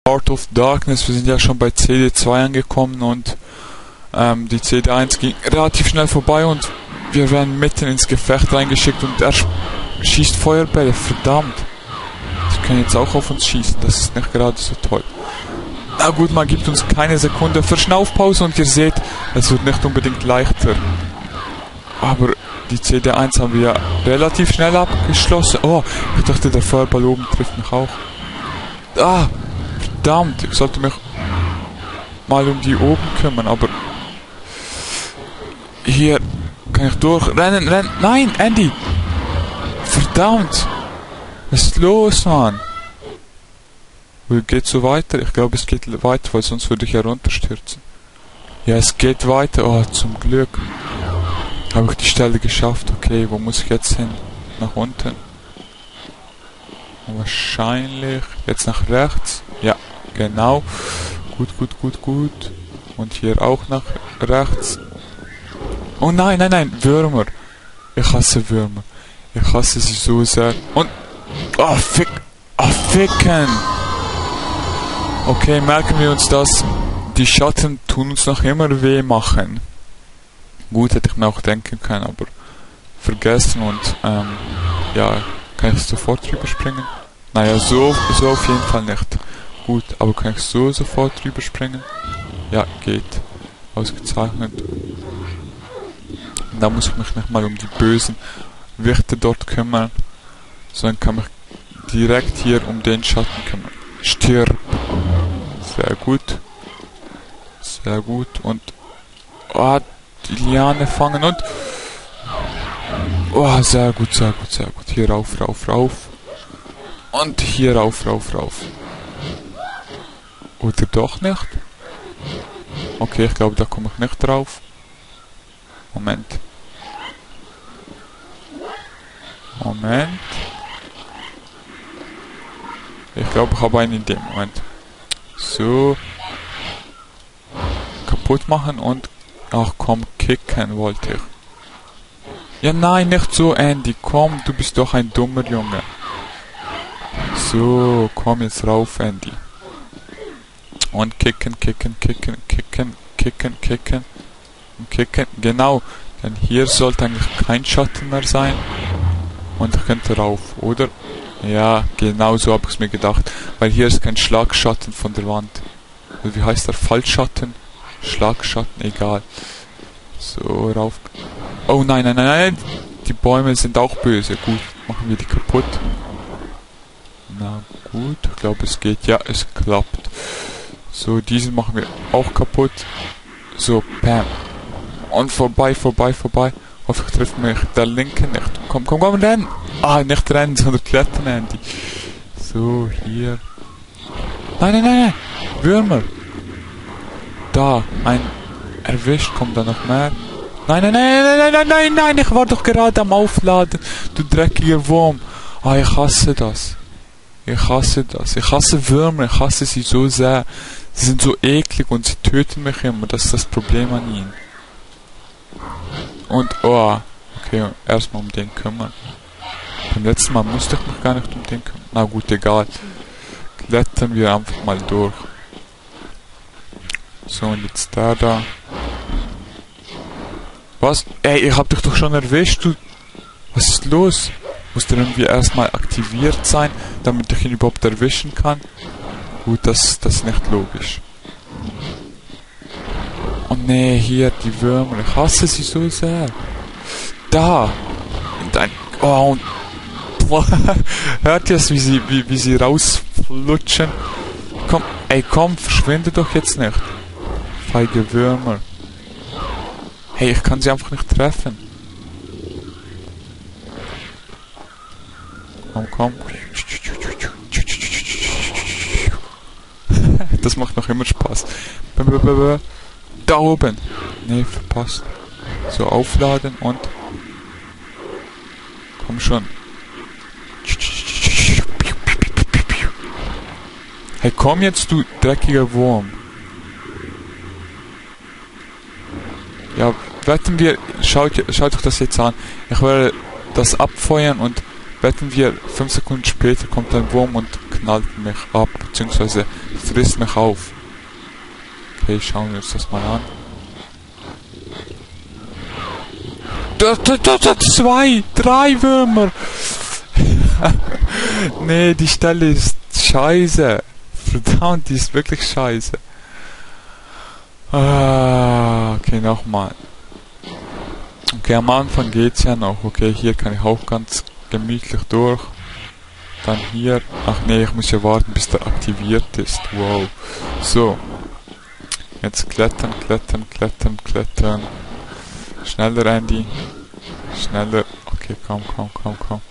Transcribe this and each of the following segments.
Heart of Darkness. Wir sind ja schon bei CD2 angekommen und die CD1 ging relativ schnell vorbei und wir werden mitten ins Gefecht reingeschickt und er schießt Feuerbälle. Verdammt. Die können jetzt auch auf uns schießen. Das ist nicht gerade so toll. Na gut, man gibt uns keine Sekunde für Schnaufpause und ihr seht, es wird nicht unbedingt leichter. Aber die CD1 haben wir relativ schnell abgeschlossen. Oh, ich dachte, der Feuerball oben trifft mich auch. Ah, verdammt, ich sollte mich mal um die oben kümmern, aber hier kann ich durchrennen, rennen. Nein, Andy! Verdammt! Was ist los, Mann? Geht so weiter? Ich glaube, es geht weiter, weil sonst würde ich herunterstürzen. Ja, es geht weiter. Oh, zum Glück. Habe ich die Stelle geschafft. Okay, wo muss ich jetzt hin? Nach unten. Wahrscheinlich. Jetzt nach rechts. Ja, genau. Gut, gut, gut, gut. Und hier auch nach rechts. Oh nein, nein, nein. Würmer. Ich hasse Würmer. Ich hasse sie so sehr. Und... Oh, ficken. Okay, merken wir uns das. Die Schatten tun uns noch immer weh machen. Gut, hätte ich mir auch denken können, aber vergessen und ja, kann ich sofort drüber springen? Naja, so auf jeden Fall nicht. Gut, aber kann ich so sofort drüber springen? Ja, geht. Ausgezeichnet. Und da muss ich mich nicht mal um die bösen Wichte dort kümmern, sondern kann mich direkt hier um den Schatten kümmern. Stirb! Sehr gut. Sehr gut. Und... Oh, die Liane fangen und... Oh, sehr gut, sehr gut, sehr gut. Hier rauf, rauf, rauf. Und hier rauf, rauf, rauf. Oder doch nicht? Okay, ich glaube, da komme ich nicht drauf. Moment. Moment. Ich glaube, ich habe eine Idee. Moment. So. Kaputt machen und... Ach komm, kicken wollte ich. Ja nein, nicht so, Andy. Komm, du bist doch ein dummer Junge. So, komm jetzt rauf, Andy. Und kicken, kicken, kicken, kicken, kicken, kicken. Und kicken. Genau. Denn hier sollte eigentlich kein Schatten mehr sein. Und ich könnte rauf, oder? Ja, genau so habe ich es mir gedacht. Weil hier ist kein Schlagschatten von der Wand. Oder wie heißt der? Fallschatten? Schlagschatten, egal. So, rauf. Oh nein, nein, nein, nein. Die Bäume sind auch böse. Gut, machen wir die kaputt. Na gut, ich glaube es geht. Ja, es klappt. So, diesen machen wir auch kaputt. So, bam. Und vorbei, vorbei, vorbei. Hoffe ich treffe mich der Linke nicht. Komm, komm, komm, rennen. Ah, nicht rennen, sondern klettern, Andy. So, hier. Nein, nein, nein, nein. Würmer. Da, ein erwischt, kommt da noch mehr. Nein, nein, nein, nein, nein, nein, nein, nein, ich war doch gerade am Aufladen, du dreckiger Wurm. Ah, ich hasse das. Ich hasse das. Ich hasse Würmer, ich hasse sie so sehr. Sie sind so eklig und sie töten mich immer, das ist das Problem an ihnen. Und, oh, okay, erstmal um den kümmern. Beim letzten Mal musste ich mich gar nicht um den kümmern. Na gut, egal. Klettern wir einfach mal durch. So, und jetzt da. Was? Ey, ich hab dich doch schon erwischt, du. Was ist los? Muss der irgendwie erstmal aktiviert sein, damit ich ihn überhaupt erwischen kann? Gut, das ist nicht logisch. Oh nee, hier, die Würmer. Ich hasse sie so sehr. Da. Und ein... Oh, und... Hört ihr es, wie sie rausflutschen? Komm, ey, komm, verschwinde doch jetzt nicht. Feige Würmer. Hey, ich kann sie einfach nicht treffen. Komm, komm. Das macht noch immer Spaß. Da oben. Nee, verpasst. So, aufladen und... Komm schon. Hey, komm jetzt, du dreckiger Wurm. Ja, wetten wir... Schaut euch das jetzt an. Ich werde das abfeuern und wetten wir 5 Sekunden später kommt ein Wurm und knallt mich ab, beziehungsweise frisst mich auf. Okay, schauen wir uns das mal an. Zwei, drei Würmer! Nee, die Stelle ist scheiße. Verdammt, die ist wirklich scheiße. Ah, okay, nochmal. Okay, am Anfang geht's ja noch. Okay, hier kann ich auch ganz gemütlich durch. Dann hier. Ach nee, ich muss ja warten, bis der aktiviert ist. Wow. So. Jetzt klettern, klettern, klettern, klettern. Schneller, Andy. Schneller. Okay, komm, komm, komm, komm.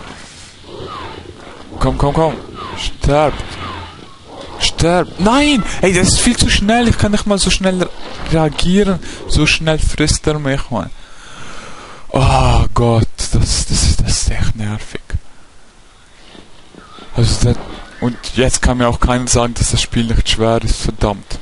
Komm, komm, komm. Sterbt. Sterbt. Nein! Ey, das ist viel zu schnell. Ich kann nicht mal so schnell reagieren. So schnell frisst er mich, Mann. Oh Gott, das ist echt nervig. Also das, und jetzt kann mir auch keiner sagen, dass das Spiel nicht schwer ist, verdammt.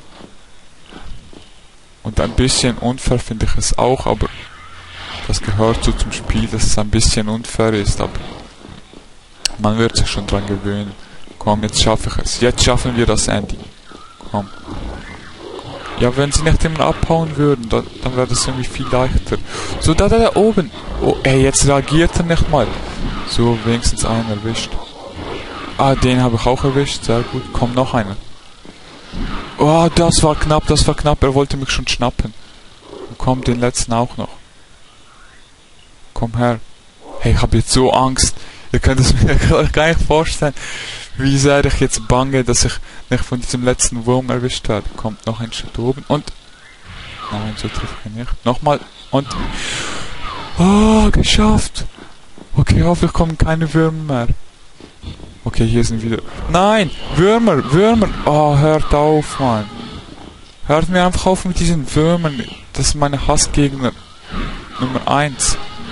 Und ein bisschen unfair finde ich es auch, aber das gehört so zum Spiel, dass es ein bisschen unfair ist, aber man wird sich schon dran gewöhnen. Komm, jetzt schaffe ich es. Jetzt schaffen wir das, Andy. Komm. Ja, wenn sie nicht immer abhauen würden, dann wäre das irgendwie viel leichter. So, da oben. Oh, ey, jetzt reagiert er nicht mal. So, wenigstens einen erwischt. Ah, den habe ich auch erwischt. Sehr gut. Komm, noch einer. Oh, das war knapp, das war knapp. Er wollte mich schon schnappen. Und komm, den letzten auch noch. Komm her. Hey, ich habe jetzt so Angst. Ihr könnt es mir gar nicht vorstellen, wie sehr ich jetzt bange, dass ich nicht von diesem letzten Wurm erwischt werde. Kommt noch ein Schritt oben und... Nein, so treffe ich ihn nicht. Nochmal und... Oh, geschafft! Okay, hoffentlich kommen keine Würmer mehr. Okay, hier sind wieder... Nein! Würmer! Würmer! Oh, hört auf, Mann! Hört mir einfach auf mit diesen Würmern. Das sind meine Hassgegner. Nummer 1.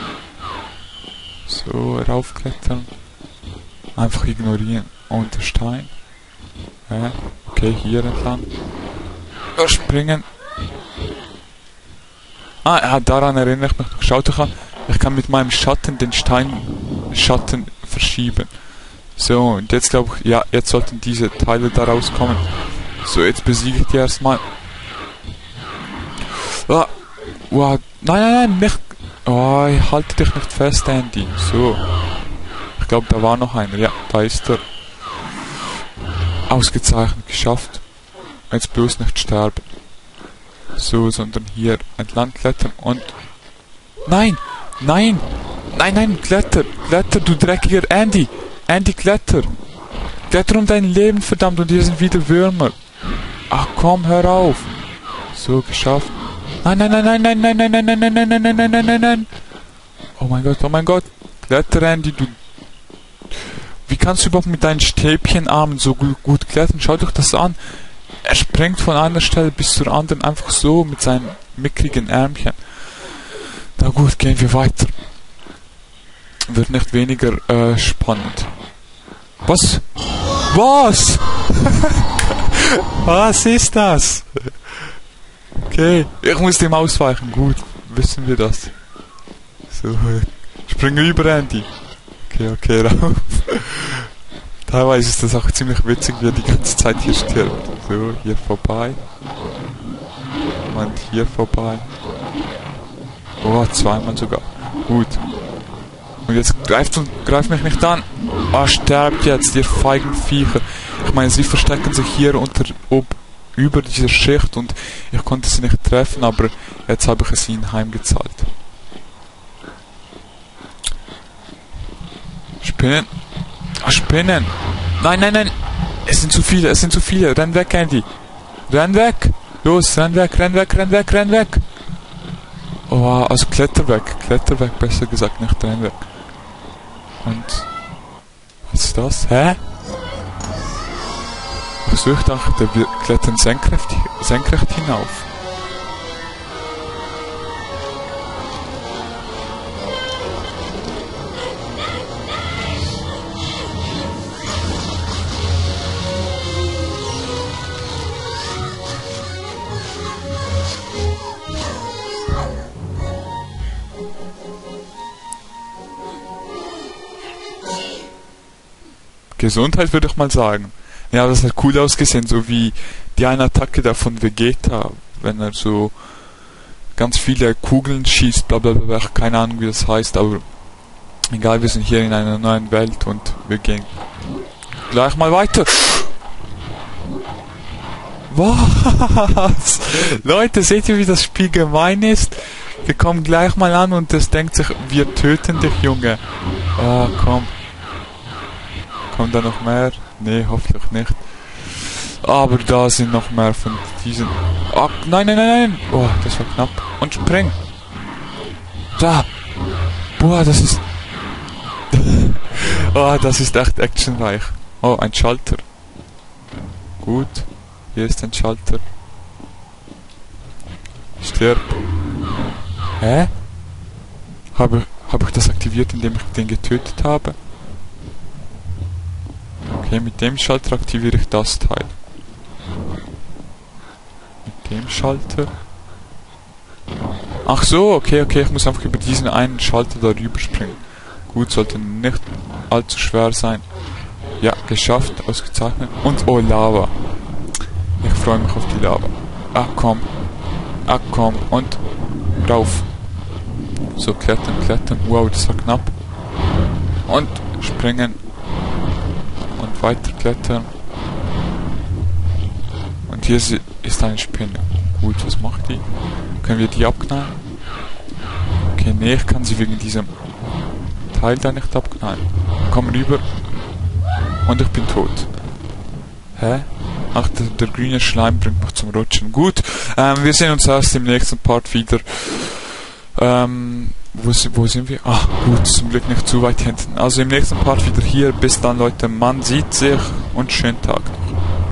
So, raufklettern. Einfach ignorieren. Und der Stein. Ja, okay, hier entlang. Springen. Ah, daran erinnere ich mich noch. Schaut euch an. Ich kann mit meinem Schatten den Steinschatten verschieben. So, und jetzt glaube ich, ja, jetzt sollten diese Teile da rauskommen. So, jetzt besiege ich die erstmal. Ah, wow, nein, nicht. Oh, ich halte dich nicht fest, Andy. So. Ich glaube, da war noch einer. Ja, da ist er. Ausgezeichnet, geschafft. Jetzt bloß nicht sterben. So, sondern hier entlang klettern und... Nein! Nein! Nein, kletter! Kletter, du dreckiger Andy! Andy, kletter! Kletter um dein Leben, verdammt, und hier sind wieder Würmer. Ach komm, hör auf! So, geschafft. Nein! Oh mein Gott! Kletter, Andy, du... Wie kannst du überhaupt mit deinen Stäbchenarmen so gut klettern? Schau doch das an. Er springt von einer Stelle bis zur anderen einfach so mit seinen mickrigen Ärmchen. Na gut, gehen wir weiter. Wird nicht weniger spannend. Was? Was? Was ist das? Okay, ich muss dem ausweichen. Gut, wissen wir das. So, spring über, Andy. Okay, rauf. Teilweise ist das auch ziemlich witzig, wie er die ganze Zeit hier stirbt. So, hier vorbei. Und hier vorbei. Oh, zweimal sogar. Gut. Und jetzt greift mich nicht an. Ah, sterbt jetzt, ihr feigen Viecher. Ich meine, sie verstecken sich hier über dieser Schicht und ich konnte sie nicht treffen, aber jetzt habe ich es ihnen heimgezahlt. Spinnen. Ah, Spinnen. Nein. Es sind zu viele. Renn weg, Andy. Renn weg. Los, renn weg. Oh, also kletter weg, besser gesagt, nicht renn weg. Und... Was ist das? Hä? Ach so, ich dachte, wir klettern senkrecht hinauf. Gesundheit würde ich mal sagen. Ja, das hat cool ausgesehen, so wie die eine Attacke da von Vegeta, wenn er so ganz viele Kugeln schießt, bla bla bla, keine Ahnung wie das heißt, aber egal, wir sind hier in einer neuen Welt und wir gehen gleich mal weiter. Was? Leute, seht ihr, wie das Spiel gemein ist? Wir kommen gleich mal an und es denkt sich, wir töten dich, Junge. Ah, komm. Kommt da noch mehr? Nee, hoffentlich nicht. Aber da sind noch mehr von diesen... Ah, nein, nein, nein, nein! Oh, das war knapp. Und spring! Da! Boah, das ist... Oh, das ist echt actionreich. Oh, ein Schalter. Gut. Hier ist ein Schalter. Stirb. Hä? Habe ich das aktiviert, indem ich den getötet habe? Okay, mit dem Schalter aktiviere ich das Teil. Mit dem Schalter. Ach so, okay, ich muss einfach über diesen einen Schalter darüber springen. Gut, sollte nicht allzu schwer sein. Ja, geschafft, ausgezeichnet. Und oh, Lava. Ich freue mich auf die Lava. Ach komm. Und rauf. So, klettern. Wow, das war knapp. Und springen. Und weiter klettern. Und hier ist eine Spinne. Gut, was macht die? Können wir die abknallen? Okay, nee, ich kann sie wegen diesem Teil da nicht abknallen. Komm rüber. Und ich bin tot. Hä? Ach, der grüne Schleim bringt mich zum Rutschen. Gut, wir sehen uns erst im nächsten Part wieder. Wo sind wir? Ach, gut, zum Glück nicht zu weit hinten. Also im nächsten Part wieder hier. Bis dann, Leute. Man sieht sich und schönen Tag noch.